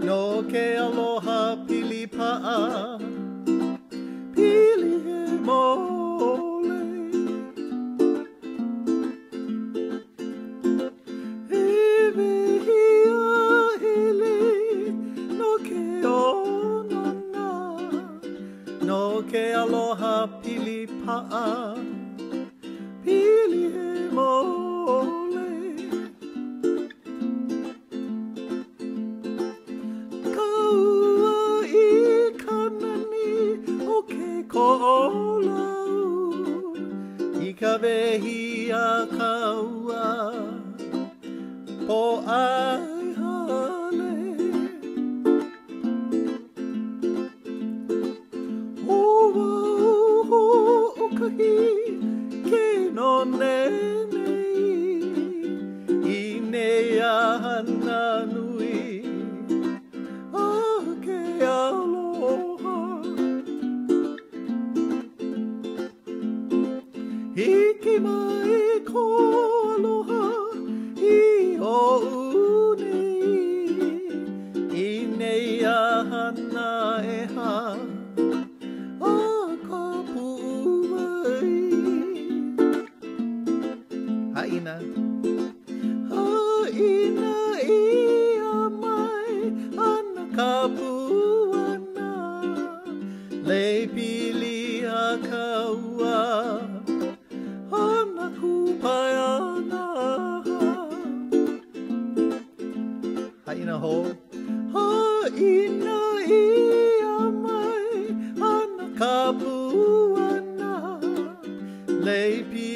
no ke aloha pili pa'a, pili he mole. Ewe hia hele, no ke onona, no ke aloha pili pa'a, pili he mole. Kaua I kanani o ke ko'olau, I ka wehi a kaua, po ai hale. Ua uho o kahi ke no nenei, I nei ahana nui, a ke aloha. Hiki mai ko aloha I o unei, I nei ahana eha, a ka pu'uwai. Haina. Haina ia mai ana ka puana, le pili a kaua, ana kupai ana. Haina ho. Haina ia mai ana ka puana, le pili